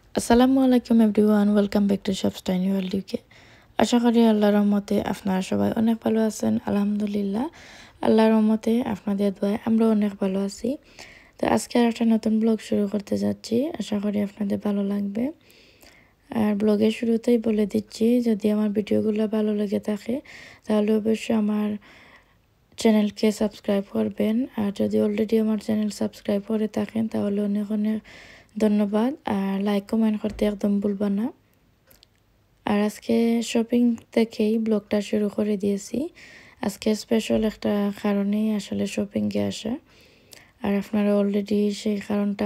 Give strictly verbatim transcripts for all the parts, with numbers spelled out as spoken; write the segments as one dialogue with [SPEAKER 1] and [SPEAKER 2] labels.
[SPEAKER 1] আসসালামু আলাইকুম everyone, welcome back to shops tiny world UK. আশা করি আল্লাহর রহমতে আপনারা সবাই অনেক ভালো আছেন। আলহামদুলিল্লাহ, আল্লাহর রহমতে আপনাদের দোয়ায় আমরা অনেক ভালো আছি। তো আজকে আর একটা নতুন ব্লগ শুরু করতে যাচ্ছি, আশা করি আপনাদের ভালো লাগবে। আর ব্লগের শুরুতেই বলে দিচ্ছি, যদি আমার ভিডিওগুলো ভালো লেগে থাকে তাহলে অবশ্যই আমার চ্যানেলকে সাবস্ক্রাইব করবেন। আর যদি অলরেডি আমার চ্যানেল সাবস্ক্রাইব করে থাকেন তাহলে অনেক অনেক ধন্যবাদ। আর লাইক কমেন্ট করতে একদম ভুলবা না। আর আজকে শপিং থেকেই ব্লগটা শুরু করে দিয়েছি। আজকে স্পেশাল একটা কারণেই আসলে শপিংয়ে আসা। আর আপনারা অলরেডি সেই কারণটা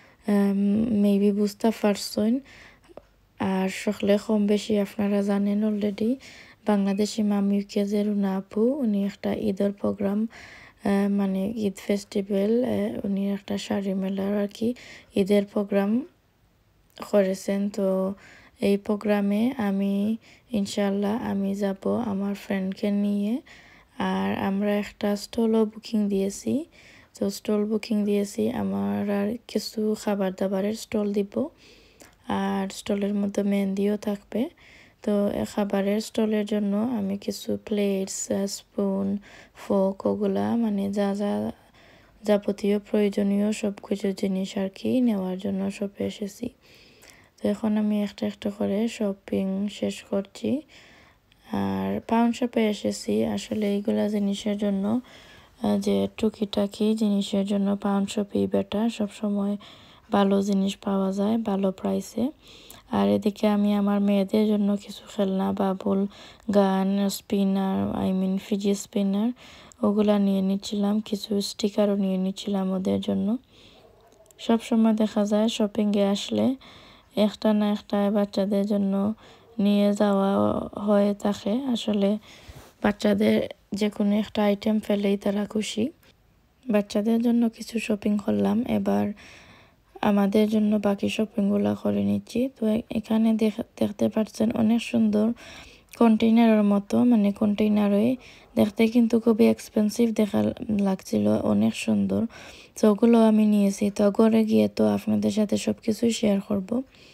[SPEAKER 1] মেবি বুঝতে পারছেন। আর সকলে কম বেশি আপনারা জানেন অলরেডি, বাংলাদেশি মামিউকে যে রুনা আপু, উনি একটা ঈদের প্রোগ্রাম মানে ঈদ ফেস্টিভ্যাল, উনি একটা শাড়ি মেলার আর কি ঈদের প্রোগ্রাম করেছেন। তো এই প্রোগ্রামে আমি ইনশাল্লাহ আমি যাব আমার ফ্রেন্ডকে নিয়ে। আর আমরা একটা স্টলও বুকিং দিয়েছি। তো স্টল বুকিং দিয়েছি, আমার আর কিছু খাবার দাবারের স্টল দিব। আর স্টলের মধ্যে মেহেন্দিও থাকবে। তো খাবারের স্টলের জন্য আমি কিছু প্লেটস, স্পুন, ফোক ওগুলা মানে যা যা যাবতীয় প্রয়োজনীয় সব কিছু জিনিস আর কি নেওয়ার জন্য শপে এসেছি। তো এখন আমি একটা একটা করে শপিং শেষ করছি। আর পাউন্ড শপে এসেছি আসলে এইগুলা জিনিসের জন্য, যে টুকিটাকি জিনিসের জন্য পাউন্ড শপেই বেটার। সবসময় ভালো জিনিস পাওয়া যায় ভালো প্রাইসে। আর এদিকে আমি আমার মেয়েদের জন্য কিছু খেলনা, bubble, gun, spinner, I mean ফিজি স্পিনার ওগুলা নিয়ে নিচ্ছিলাম। কিছু স্টিকারও নিয়ে নিচ্ছিলাম ওদের জন্য। সব সময় দেখা যায় শপিংয়ে আসলে একটা না একটা বাচ্চাদের জন্য নিয়ে যাওয়া হয়ে থাকে। আসলে বাচ্চাদের যে কোনো একটা আইটেম পেলেই তারা খুশি। বাচ্চাদের জন্য কিছু শপিং করলাম, এবার আমাদের জন্য বাকি শপিংগুলো করে নিচ্ছি। তো এখানে দেখতে পাচ্ছেন অনেক সুন্দর কন্টেইনারের মতো, মানে কন্টেইনারে দেখতে কিন্তু খুবই এক্সপেন্সিভ দেখা লাগছিল, অনেক সুন্দর। তো ওগুলো আমি নিয়েছি। তো ঘরে গিয়ে তো আপনাদের সাথে সব কিছুই শেয়ার করব।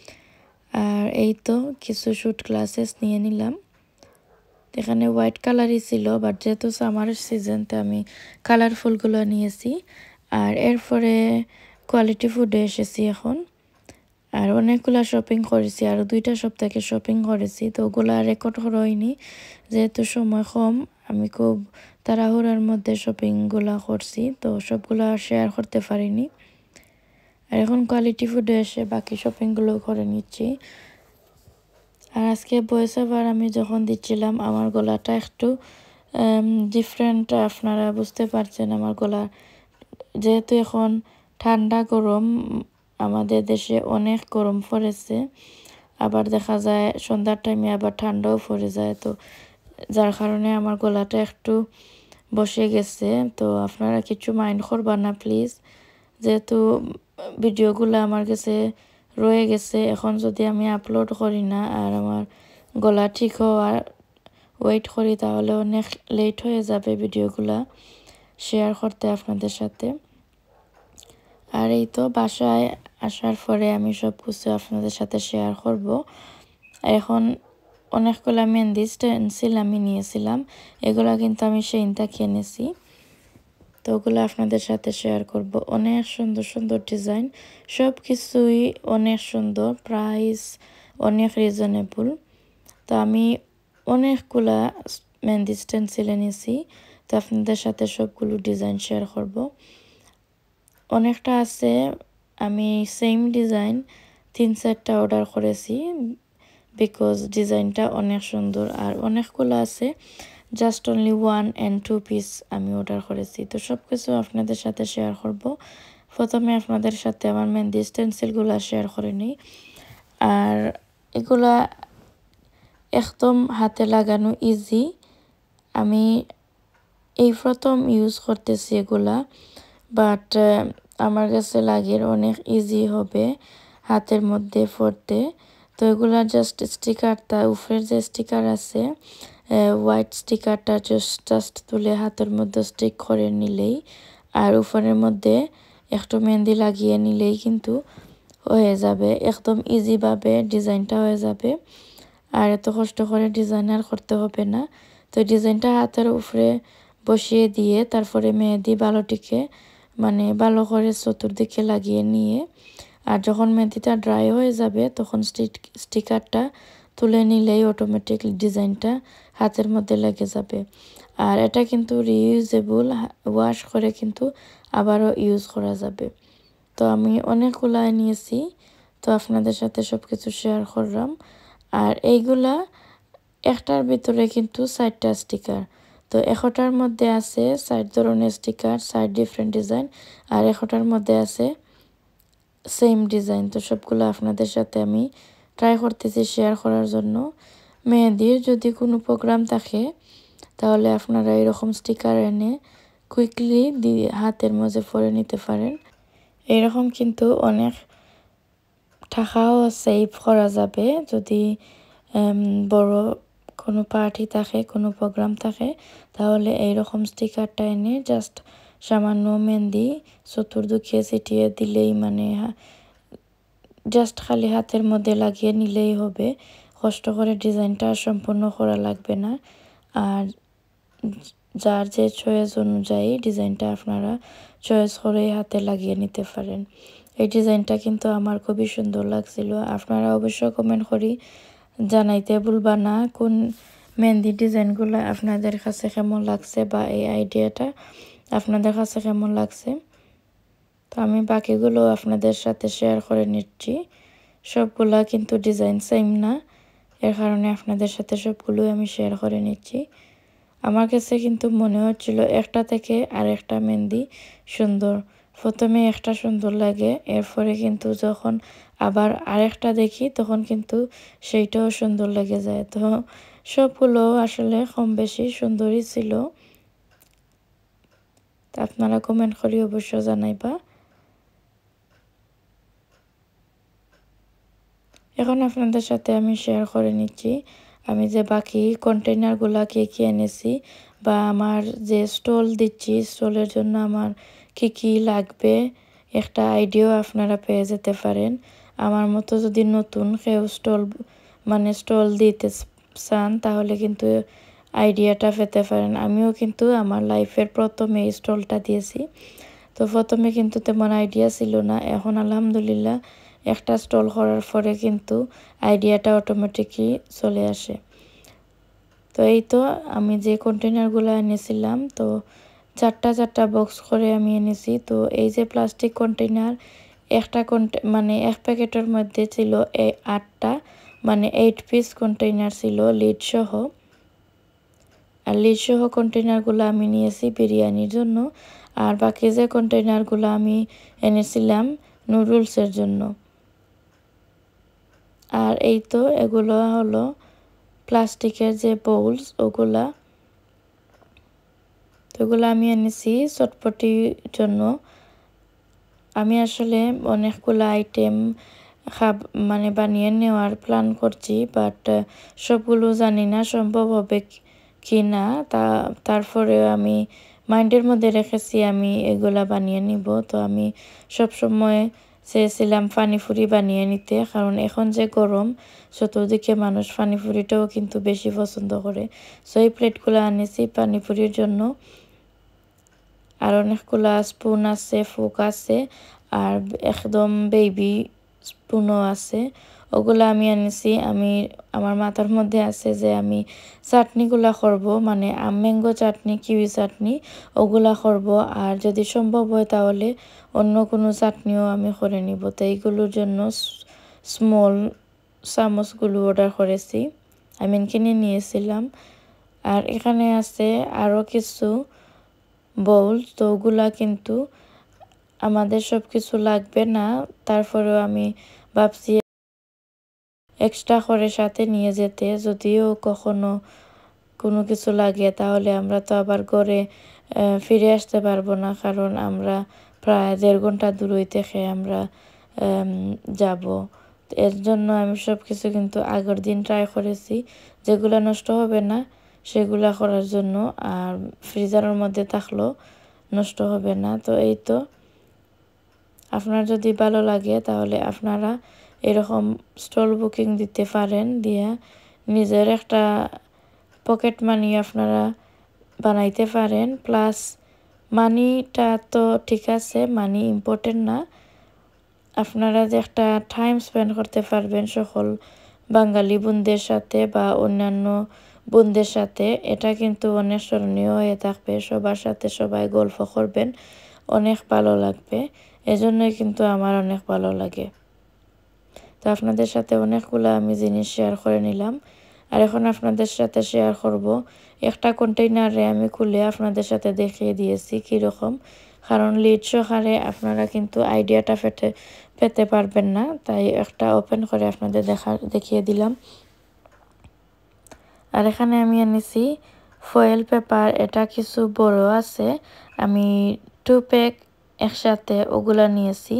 [SPEAKER 1] আর এই তো কিছু শুট গ্লাসেস নিয়ে নিলাম। এখানে হোয়াইট কালারই ছিল, বাট যেহেতু সামারের সিজনতে আমি কালারফুলগুলো নিয়েছি। আর এরপরে কোয়ালিটি ফুডে এসেছি এখন। আর অনেকগুলো শপিং করেছি, আরও দুইটা সপ্তাহে শপিং করেছি। তো ওগুলো রেকর্ড করা হয়নি যেহেতু সময় কম, আমি খুব তাড়াহুড়ার মধ্যে শপিংগুলো করছি, তো সবগুলো শেয়ার করতে পারিনি। আর এখন কোয়ালিটি ফুডে এসে বাকি শপিংগুলো করে নিচ্ছি। আর আজকে ভয়েস ওভার আমি যখন দিচ্ছিলাম আমার গলাটা একটু ডিফারেন্ট, আপনারা বুঝতে পারছেন আমার গলা, যেহেতু এখন ঠান্ডা গরম, আমাদের দেশে অনেক গরম পড়েছে, আবার দেখা যায় সন্ধ্যার টাইমে আবার ঠান্ডাও পড়ে যায়। তো যার কারণে আমার গলাটা একটু বসে গেছে। তো আপনারা কিছু মাইন্ড করবা না প্লিজ, যেহেতু ভিডিওগুলো আমার কাছে রয়ে গেছে। এখন যদি আমি আপলোড করি না আর আমার গলা ঠিক হওয়ার ওয়েট করি তাহলে অনেক লেট হয়ে যাবে ভিডিওগুলো শেয়ার করতে আপনাদের সাথে। আর এই তো বাসায় আসার পরে আমি সব কিছু আপনাদের সাথে শেয়ার করব। এখন অনেকগুলো মেহেন্দি স্টেনসিল আমি নিয়েছিলাম, এগুলো কিন্তু আমি সেইন থেকে এনেছি। তো ওগুলো আপনাদের সাথে শেয়ার করব। অনেক সুন্দর সুন্দর ডিজাইন, সব কিছুই অনেক সুন্দর, প্রাইস অনেক রিজনেবল। তো আমি অনেকগুলা মেহেন্দি স্টেনসিল এনেছি, তো আপনাদের সাথে সবগুলো ডিজাইন শেয়ার করব। অনেকটা আছে, আমি সেম ডিজাইন তিন চারটা অর্ডার করেছি বিকজ ডিজাইনটা অনেক সুন্দর। আর অনেকগুলো আছে just only one and two piece আমি অর্ডার করেছি। তো সব কিছু আপনাদের সাথে শেয়ার করব। প্রথমে আপনাদের সাথে আমার মেহেন্দি স্টেনসিলগুলো শেয়ার করে নিই। আর এগুলা একদম হাতে লাগানো ইজি, আমি এই প্রথম ইউজ করতেছি এগুলা, বাট আমার কাছে লাগে অনেক ইজি হবে হাতের মধ্যে পড়তে। তো এগুলা জাস্ট স্টিকারটা, উপরের যে স্টিকার আছে হোয়াইট স্টিকারটা জাস্ট জাস্ট তুলে হাতের মধ্যে স্টিক করে নিলেই, আর উপরের মধ্যে একটু মেহেন্দি লাগিয়ে নিলেই কিন্তু হয়ে যাবে, একদম ইজিভাবে ডিজাইনটা হয়ে যাবে। আর এত কষ্ট করে ডিজাইন আর করতে হবে না। তো ডিজাইনটা হাতের উপরে বসিয়ে দিয়ে তারপরে মেহেদি বালুটিকে মানে ভালো করে চতুর্দিকে লাগিয়ে নিয়ে, আর যখন মেহেদিটা ড্রাই হয়ে যাবে তখন স্টিক স্টিকারটা তুলে নিলেই অটোমেটিক ডিজাইনটা হাতের মধ্যে লেগে যাবে। আর এটা কিন্তু রিইউজেবল, ওয়াশ করে কিন্তু আবারও ইউজ করা যাবে। তো আমি অনেকগুলা নিয়েছি, তো আপনাদের সাথে সব কিছু শেয়ার করলাম। আর এইগুলা একটার ভিতরে কিন্তু চারটা স্টিকার, তো একটার মধ্যে আছে চার ধরনের স্টিকার, চার ডিফারেন্ট ডিজাইন, আর একটার মধ্যে আছে সেম ডিজাইন। তো সবগুলো আপনাদের সাথে আমি ট্রাই করতেছি শেয়ার করার জন্য। মেহেদির যদি কোনো প্রোগ্রাম থাকে তাহলে আপনারা এরকম স্টিকার এনে কুইকলি দিয়ে হাতের মাঝে পরে নিতে পারেন। এরকম কিন্তু অনেক টাকাও সেভ করা যাবে যদি বড় কোনো পার্টি থাকে, কোনো প্রোগ্রাম থাকে, তাহলে এইরকম স্টিকারটা এনে জাস্ট সামান্য মেহেদি চতুর্দিকে ছিটিয়ে দিলেই মানে জাস্ট খালি হাতের মধ্যে লাগিয়ে নিলেই হবে। কষ্ট করে ডিজাইনটা সম্পূর্ণ করা লাগবে না। আর যার যে চয়েস অনুযায়ী ডিজাইনটা আপনারা চয়েস করে হাতে লাগিয়ে নিতে পারেন। এই ডিজাইনটা কিন্তু আমার খুবই সুন্দর লাগছিল। আপনারা অবশ্যই কমেন্ট করি জানাইতে ভুলবা না কোন মেহেদি ডিজাইনগুলো আপনাদের কাছে কেমন লাগছে বা এই আইডিয়াটা আপনাদের কাছে কেমন লাগছে। তো আমি বাকিগুলো আপনাদের সাথে শেয়ার করে নিচ্ছি। সবগুলা কিন্তু ডিজাইন সেম না, এর কারণে আপনাদের সাথে সবগুলো আমি শেয়ার করে নিচ্ছি। আমার কাছে কিন্তু মনে হচ্ছিল একটা থেকে আর একটা মেহেদি সুন্দর। প্রথমে একটা সুন্দর লাগে, এরপরে কিন্তু যখন আবার আরেকটা দেখি তখন কিন্তু সেইটাও সুন্দর লেগে যায়। তো সবগুলো আসলে কম বেশি সুন্দরই ছিল। আপনারা কমেন্ট করে অবশ্য জানাইবা। এখন আপনাদের সাথে আমি শেয়ার করে নিচ্ছি আমি যে বাকি কন্টেইনারগুলা কে কি এনেছি বা আমার যে স্টল দিচ্ছি স্টলের জন্য আমার কি কি লাগবে একটা আইডিয়া আপনারা পেয়ে যেতে পারেন। আমার মতো যদি নতুন কেউ স্টল মানে স্টল দিতে চান তাহলে কিন্তু আইডিয়াটা পেতে পারেন। আমিও কিন্তু আমার লাইফের প্রথমে এই স্টলটা দিয়েছি, তো প্রথমে কিন্তু তেমন আইডিয়া ছিল না। এখন আলহামদুলিল্লাহ একটা স্টল করার পরে কিন্তু আইডিয়াটা অটোমেটিকই চলে আসে। তো এই তো আমি যে কন্টেনারগুলো এনেছিলাম, তো চারটা চারটা বক্স করে আমি এনেছি। তো এই যে প্লাস্টিক কন্টেনার একটা মানে এক প্যাকেটের মধ্যে ছিল এই আটটা মানে এইট পিস কন্টেনার ছিল লিড সহ। আর লিড সহ কন্টেনারগুলো আমি নিয়েছি বিরিয়ানির জন্য, আর বাকি যে কন্টেনারগুলো আমি এনেছিলাম নুডলসের জন্য। আর এই তো এগুলো হলো প্লাস্টিকের যে বোলস ওগুলা, তো ওগুলো আমি এনেছি চটপটির জন্য। আমি আসলে অনেকগুলো আইটেম খাব মানে বানিয়ে নেওয়ার প্ল্যান করছি, বাট সবগুলো জানি না সম্ভব হবে কি না। তা তারপরে আমি মাইন্ডের মধ্যে রেখেছি আমি এগুলা বানিয়ে নিব। তো আমি সব সময় চেয়েছিলাম পানিপুরি বানিয়ে নিতে, কারণ এখন যে গরম চতুর্দিকে মানুষ পানিপুরিটাও কিন্তু বেশি পছন্দ করে। সো এই প্লেটগুলো আনেছি পানিপুরির জন্য। আর অনেকগুলো স্পুন আছে, ফোক আছে, আর একদম বেবি স্পুনও আছে। ওগুলো আমি আনিছি। আমি আমার মাথার মধ্যে আছে যে আমি চাটনিগুলা করব, মানে আম ম্যাঙ্গো চাটনি, কিউই চাটনি ওগুলা করব। আর যদি সম্ভব হয় তাহলে অন্য কোনো চাটনিও আমি করে নিব। তো এইগুলোর জন্য স্মল চামচগুলো অর্ডার করেছি, আমি কিনে নিয়েছিলাম। আর এখানে আছে আরও কিছু বোল, তো ওগুলা কিন্তু আমাদের সব কিছু লাগবে না, তারপরেও আমি ভাবছি এক্সট্রা করে সাথে নিয়ে যেতে, যদিও কখনো কোনো কিছু লাগে তাহলে আমরা তো আবার ঘরে ফিরে আসতে পারবো না, কারণ আমরা প্রায় দেড় ঘন্টা দূরই থেকে আমরা যাব। এর জন্য আমি সব কিছু কিন্তু আগের দিন ট্রাই করেছি, যেগুলো নষ্ট হবে না সেগুলা করার জন্য, আর ফ্রিজারের মধ্যে থাকলেও নষ্ট হবে না। তো এই তো আপনার যদি ভালো লাগে তাহলে আপনারা এরকম স্টল বুকিং দিতে পারেন, দিয়া নিজের একটা পকেট মানি আপনারা বানাইতে পারেন। প্লাস মানিটা তো ঠিক আছে, মানি ইম্পর্টেন্ট না, আপনারা যে একটা টাইম স্পেন্ড করতে পারবেন সকল বাঙালি বোনদের সাথে বা অন্যান্য বোনদের সাথে, এটা কিন্তু অনেক স্মরণীয় হয়ে থাকবে। সবার সাথে সবাই গল্প করবেন, অনেক ভালো লাগবে। এজন্যই কিন্তু আমার অনেক ভালো লাগে। তো আপনাদের সাথে অনেকগুলো আমি জিনিস শেয়ার করে নিলাম, আর এখন আপনাদের সাথে শেয়ার করব একটা কন্টেইনারে আমি খুলে আপনাদের সাথে দেখিয়ে দিয়েছি কীরকম, কারণ লিড সহকারে আপনারা কিন্তু আইডিয়াটা পেতে পেতে পারবেন না, তাই একটা ওপেন করে আপনাদের দেখা দেখিয়ে দিলাম। আর এখানে আমি এনেছি ফয়েল পেপার, এটা কিছু বড় আছে, আমি টু প্যাক একসাথে ওগুলা নিয়েছি।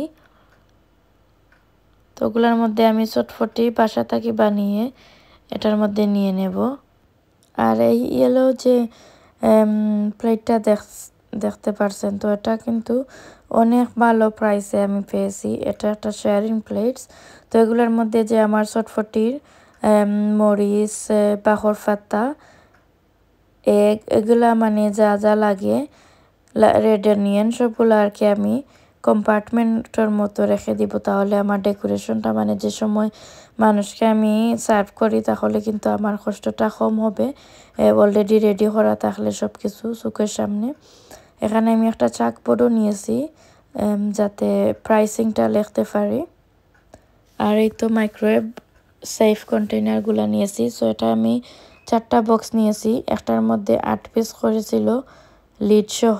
[SPEAKER 1] তো ওগুলোর মধ্যে আমি চটফটি বাসা থেকে বানিয়ে এটার মধ্যে নিয়ে নেব। আর এই ইয়েলো যে প্লেটটা দেখ দেখতে পারছেন, তো এটা কিন্তু অনেক ভালো প্রাইসে আমি পেয়েছি। এটা একটা শেয়ারিং প্লেটস। তো এগুলোর মধ্যে যে আমার চটফটির মরিচ, বাখর পাতা, এগ, এগুলা মানে যা যা লাগে রেড অনিয়ন সবগুলো আর কি আমি কম্পার্টমেন্টের মতো রেখে দিব। তাহলে আমার ডেকোরেশনটা মানে যে সময় মানুষকে আমি সার্ভ করি তাহলে কিন্তু আমার কষ্টটা কম হবে, অলরেডি রেডি করা থাকলে সব কিছু চোখের সামনে। এখানে আমি একটা চাকবোর্ডও নিয়েছি যাতে প্রাইসিংটা লিখতে পারি। আর এই তো মাইক্রোওয়েভ সেফ কন্টেইনারগুলো নিয়েছি। সো এটা আমি চারটা বক্স নিয়েছি, একটার মধ্যে আট পিস করেছিল লিড সহ।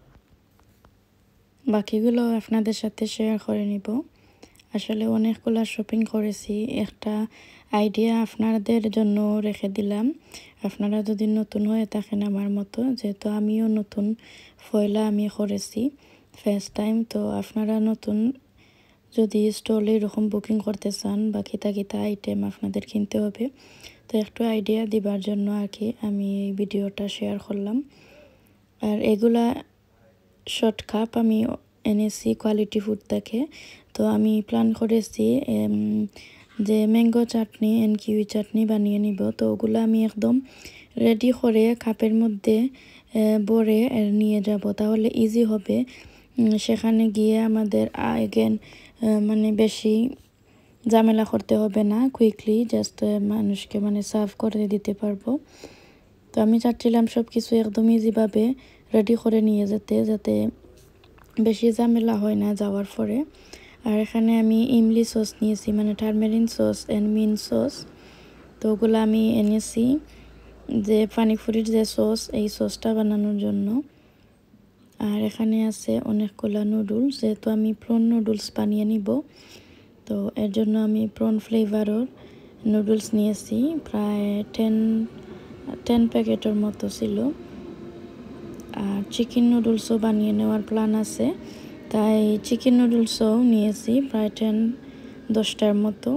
[SPEAKER 1] বাকিগুলো আপনাদের সাথে শেয়ার করে নিব। আসলে অনেকগুলো শপিং করেছি, একটা আইডিয়া আপনাদের জন্য রেখে দিলাম। আপনারা যদি নতুন হয়ে থাকেন আমার মতো, যেহেতু আমিও নতুন ফয়লা আমি করেছি ফার্স্ট টাইম, তো আপনারা নতুন যদি স্টলে এরকম বুকিং করতে চান বা কিতা কিতা আইটেম আপনাদের কিনতে হবে, তো একটু আইডিয়া দিবার জন্য আর কি আমি এই ভিডিওটা শেয়ার করলাম। আর এগুলা শর্ট কাপ আমি এনেছি কোয়ালিটি ফুড থেকে। তো আমি প্ল্যান করেছি যে mango chutney and kiwi chutney বানিয়ে নিব। তো ওগুলো আমি একদম রেডি করে কাপের মধ্যে ভরে নিয়ে যাব, তাহলে ইজি হবে। সেখানে গিয়ে আমাদের এগেন মানে বেশি ঝামেলা করতে হবে না, কুইকলি জাস্ট মানুষকে মানে সার্ভ করে দিতে পারবো। তো আমি চাচ্ছিলাম সব কিছু একদম ইজিভাবে রেডি করে নিয়ে যেতে, যাতে বেশি ঝামেলা হয় না যাওয়ার পরে। আর এখানে আমি ইমলি সস নিয়েছি, মানে tamarind sauce and mint sauce. তো ওগুলো আমি এনেছি যে পানিপুরির যে সস, এই সসটা বানানোর জন্য। আর এখানে আছে অনেকগুলো নুডলস, যেহেতু আমি প্রন নুডলস বানিয়ে নিব, তো এর জন্য আমি প্রন ফ্লেভারের নুডলস নিয়েছি, প্রায় টেন টেন প্যাকেটের মতো ছিল। আর চিকেন নুডলসও বানিয়ে নেওয়ার প্ল্যান আছে, তাই চিকেন নুডলসও নিয়েছি প্রায় টেন দশটার মতো।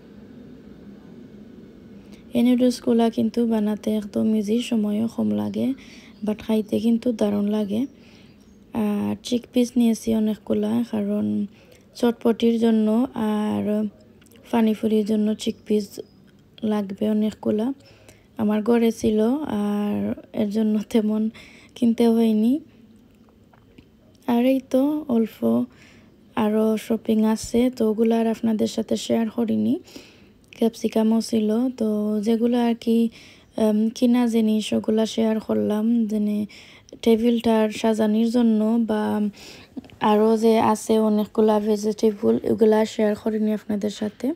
[SPEAKER 1] এই নুডলসগুলো কিন্তু বানাতে একদম ইজি, সময়ও কম লাগে, বাট খাইতে কিন্তু দারুণ লাগে। আর চিক পিস নিয়েছি অনেকগুলা, কারণ চটপটির জন্য আর পানিপুরির জন্য চিক পিস লাগবে অনেকগুলা। আমার ঘরে ছিল, আর এর জন্য তেমন কিনতে হয়নি। আর এই তো অল্প আরও শপিং আছে, তো ওগুলো আর আপনাদের সাথে শেয়ার করিনি। ক্যাপসিকামও ছিল, তো যেগুলো আর কি কিনা জিনিস ওগুলো শেয়ার করলাম, যেনে টেবিলটার সাজানোর জন্য, বা আরও যে আছে অনেকগুলা ভেজিটেবল, এগুলা শেয়ার করিনি আপনাদের সাথে।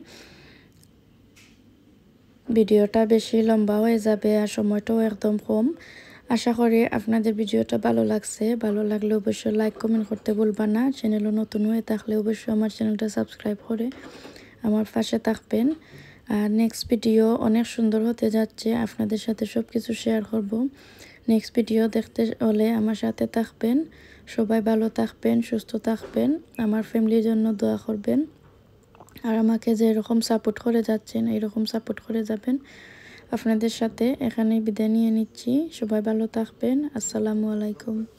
[SPEAKER 1] ভিডিওটা বেশি লম্বা হয়ে যাবে আর সময়টাও একদম কম। আশা করি আপনাদের ভিডিওটা ভালো লাগছে। ভালো লাগলে অবশ্যই লাইক কমেন্ট করতে ভুলবা না। চ্যানেলও নতুন হয়ে থাকলে অবশ্যই আমার চ্যানেলটা সাবস্ক্রাইব করে আমার পাশে থাকবেন। আর নেক্সট ভিডিও অনেক সুন্দর হতে যাচ্ছে, আপনাদের সাথে সব কিছু শেয়ার করব। নেক্সট ভিডিও দেখতে হলে আমার সাথে থাকবেন। সবাই ভালো থাকবেন, সুস্থ থাকবেন, আমার ফ্যামিলির জন্য দোয়া করবেন। আর আমাকে যে এরকম সাপোর্ট করে যাচ্ছেন, এইরকম সাপোর্ট করে যাবেন। আপনাদের সাথে এখানে বিদায় নিয়ে নিচ্ছি। সবাই ভালো থাকবেন। আসসালামু আলাইকুম।